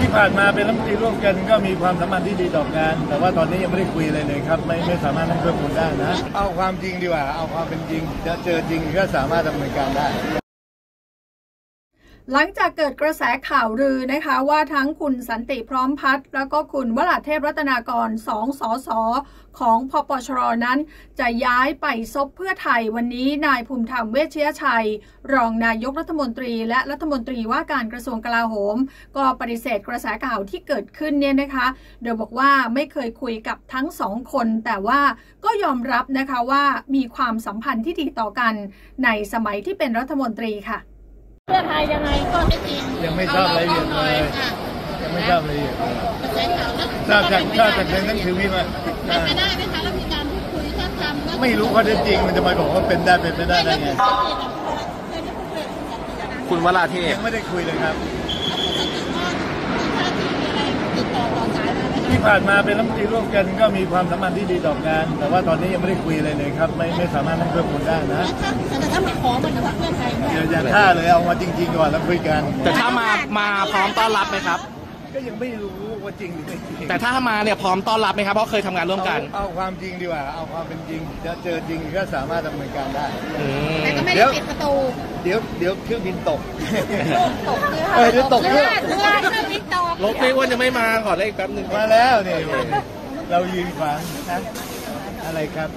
ที่ผ่านมาเป็นรัฐมนตรีร่วมกันก็มีความสัมพันธ์ที่ดีต่อกันแต่ว่าตอนนี้ยังไม่ได้คุยเลยครับไม่สามารถนั่งเพิ่มมูลได้นะเอาความจริงดีกว่าเอาความเป็นจริงจะเจอจริงก็สามารถดำเนินการได้หลังจากเกิดกระแสข่าวลือนะคะว่าทั้งคุณสันติพร้อมพัฒน์แล้วก็คุณวราเทพรัตนากร2 สสของพปชรนั้นจะย้ายไปซบเพื่อไทยวันนี้นายภูมิธรรมเวชยชัยรองนายกรัฐมนตรีและรัฐมนตรีว่าการกระทรวงกลาโหมก็ปฏิเสธกระแสข่าวที่เกิดขึ้นเนี่ยนะคะโดยบอกว่าไม่เคยคุยกับทั้ง2 คนแต่ว่าก็ยอมรับนะคะว่ามีความสัมพันธ์ที่ดีต่อกันในสมัยที่เป็นรัฐมนตรีค่ะเพื่อไทยยังไงก็ไม่จริงยังไม่ทราบรายละเอียดเลยยังไม่ทราบรายละเอียดทราบจากในหนังสือพิมพ์เป็นไปได้ไหมคะแล้วมีการพูดคุยถ้าทำไม่รู้ข้อเท็จจริงมันจะมาบอกว่าเป็นได้เป็นไม่ได้ได้ไงคุณวราเทพยังไม่ได้คุยเลยครับที่ผ่านมาเป็นรัฐมนตรีร่วมกันก็มีความสัมพันธ์ที่ดีต่อกันแต่ว่าตอนนี้ยังไม่ได้คุยเลยครับไม่สามารถนั่งเพิ่มมูลได้นะแต่ถ้าไม่ขอมันจะเพื่อไทยอย่าท่าเลยเอามาจริงๆก่อนแล้วคุยกันแต่ถ้ามาพร้อมต้อนรับไหมครับก็ยังไม่รู้ว่าจริงหรือไม่จริงแต่ถ้ามาเนี่ยพร้อมต้อนรับไหมครับเพราะเคยทำงานร่วมกันเอาความจริงดีกว่าเอาความเป็นจริงจะเจอจริงก็สามารถดำเนินการได้แต่ก็ไม่ได้ปิดประตูเดี๋ยวเครื่องบินตกเดี๋ยวตกเครื่องบินตกรถไม่อ้วนจะไม่มาขอได้อีกแป๊บนึงมาแล้วนี่เรายืนขวางนะอะไรครับ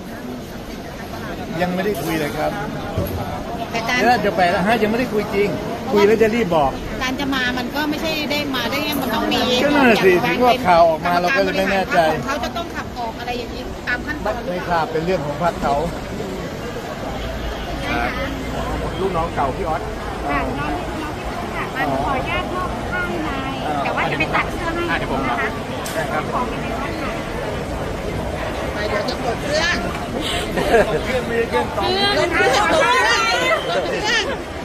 ยังไม่ได้คุยเลยครับแล้วจะไปแล้วยังไม่ได้คุยจริงคุยแล้วจะรีบบอกการจะมามันก็ไม่ใช่ได้มาได้มันต้องมีก็น่าสิถึงว่าข่าวออกมาเราก็เลยไม่แน่ใจเขาจะต้องขับออกอะไรอย่างนี้ตามขั้นตอนไม่ทราบเป็นเรื่องของพรรคเขาลูกน้องเก่าพี่ออสน้องมาขออนุญาตมอบข้างในแต่ว่าจะไปตัดเสื้อให้นะคะของในห้องไปเดี๋ยวจะกดเครื่องเครื่องไม่ใช่เครื่องต่อเครื่อง